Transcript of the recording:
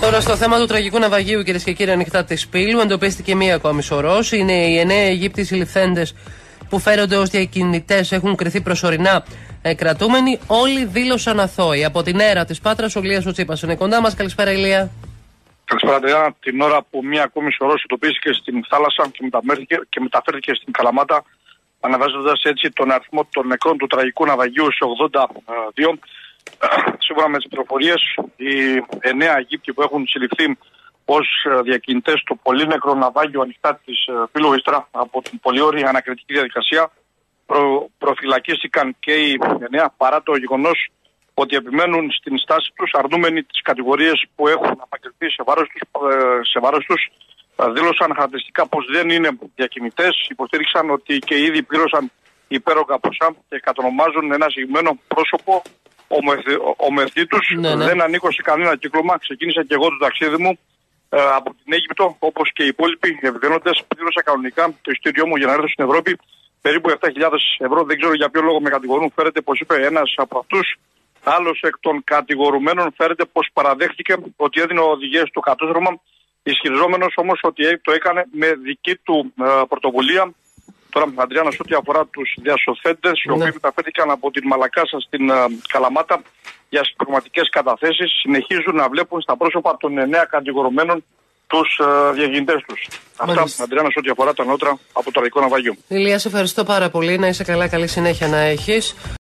Τώρα στο θέμα του τραγικού ναυαγίου, κυρίες και κύριοι, ανοιχτά της Πύλου, εντοπίστηκε μία ακόμη σωρός. Είναι οι 9 Αιγύπτιοι συλληφθέντες που φέρονται ως διακινητές, έχουν κριθεί προσωρινά κρατούμενοι. Όλοι δήλωσαν αθώοι. Από την αίρα της Πάτρας, ο Λίας ο Τσίπας είναι κοντά μας. Καλησπέρα, Ηλία. Καλησπέρα, Αντρέα. Την ώρα που μία ακόμη σωρός εντοπίστηκε στην θάλασσα και μεταφέρθηκε στην Καλαμάτα, αναβάζοντας έτσι τον αριθμό των νεκρών του τραγικού ναυαγίου σε 82. Σύμφωνα με τις πληροφορίες, οι 9 Αιγύπτιοι που έχουν συλληφθεί ως διακινητές στο πολύ νεκρό ναυάγιο ανοιχτά της Πύλου ύστερα από την πολυώρη ανακριτική διαδικασία προφυλακίστηκαν και οι 9 παρά το γεγονός ότι επιμένουν στην στάση τους, αρνούμενοι τις κατηγορίες που έχουν απαγγελθεί σε βάρος τους. Δήλωσαν χαρακτηριστικά πως δεν είναι διακινητές, υποστήριξαν ότι και ήδη πλήρωσαν υπέρογκα ποσά και κατονομάζουν ένα συγκεκριμένο πρόσωπο. Ο μεθύτης τους δεν ανήκω σε κανένα κύκλωμα. Ξεκίνησα και εγώ το ταξίδι μου από την Αίγυπτο, όπως και οι υπόλοιποι ευδένοντες. Πλήρωσα κανονικά το εισιτήριό μου για να έρθω στην Ευρώπη, περίπου 7.000 ευρώ. Δεν ξέρω για ποιο λόγο με κατηγορούν. Φέρεται πως είπε ένας από αυτούς. Άλλος εκ των κατηγορουμένων φέρεται πως παραδέχτηκε ότι έδινε οδηγίες στο κατόστρωμα, ισχυριζόμενος όμως ότι το έκανε με δική του πρωτοβουλία. Τώρα, Αντριάννα, σε ό,τι αφορά τους διασωθέντες, οι οποίοι μεταφέρθηκαν από την Μαλακάσα στην Καλαμάτα για συμπληρωματικές καταθέσεις, συνεχίζουν να βλέπουν στα πρόσωπα των 9 κατηγορουμένων τους διακινητές τους. Αυτά, Αντριάννα, σε ό,τι αφορά τα νεότερα από το τραγικό ναυαγείο. Ηλία, σε ευχαριστώ πάρα πολύ. Να είσαι καλά, καλή συνέχεια να έχεις.